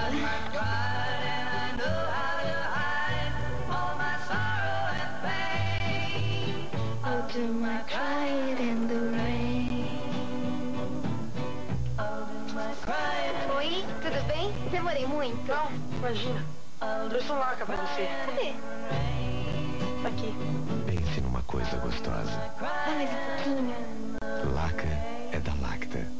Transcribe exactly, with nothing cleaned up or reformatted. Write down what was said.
Oi, tudo bem? Demorei muito? Não, imagina. Trouxe um laca pra você. Cadê? Tá aqui. Pense numa coisa gostosa. Ah, mais um pouquinho. Laca é da Lacta.